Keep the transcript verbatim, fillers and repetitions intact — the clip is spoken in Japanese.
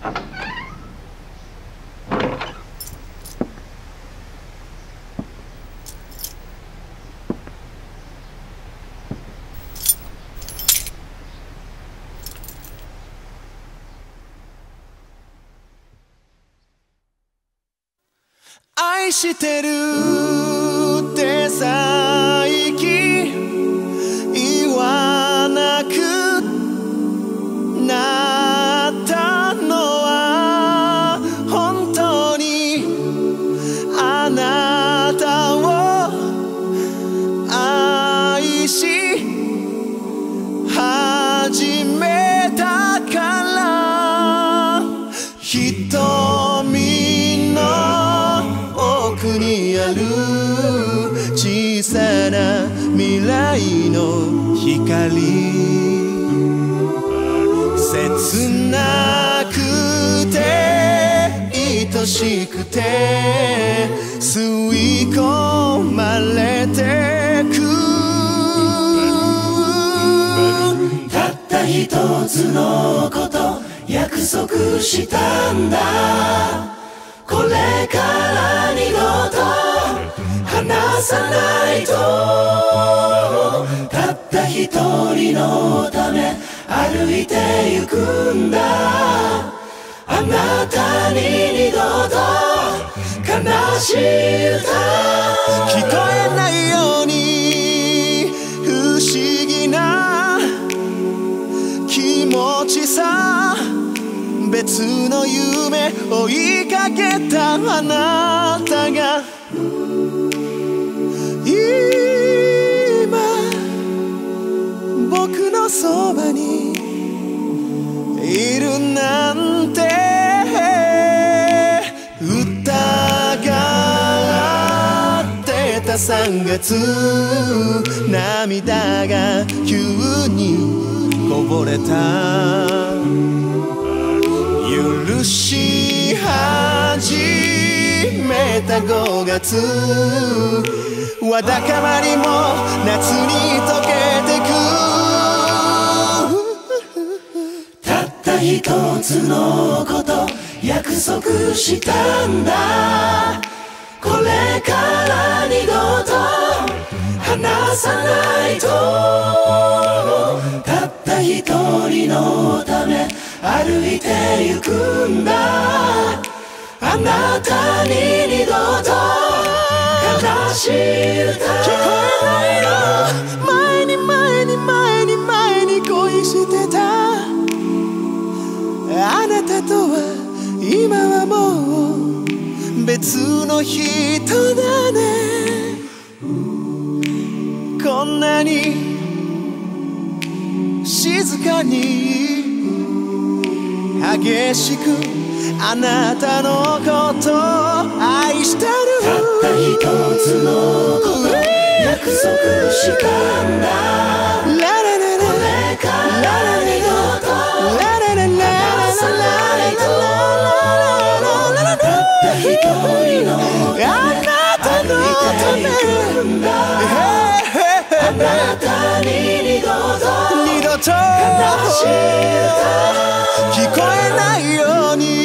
愛してるって最近言わなくなったのは本当にあなたを愛し始めたから瞳の奥にある小さな未来の光切なくて愛しくて吸い込まれてくたった一つのこと約束したんだこれから二度と離さないとたった一人のため歩いてゆくんだあなたに二度と悲しい歌聞こえないように不思議な気持ちさ別の夢追いかけたあなたが今僕のそばにいるなんて疑ってたさんがつ涙が急にこぼれた許し始めたごがつわだかまりも夏に溶けてくたった一つのこと約束したんだこれから二度と離さないとたった一人のため歩いてゆくんだあなたに二度と悲しい歌聞こえないよ前に前に前に前に恋してたあなたとは今はもう別の人だねこんなに静かに激しくあなたのこと愛してるたった一つのこと約束したんだこれから二度と離さないとたった一人のため歩いてゆくんだあなたに二度と二度と悲しい歌聞こえないように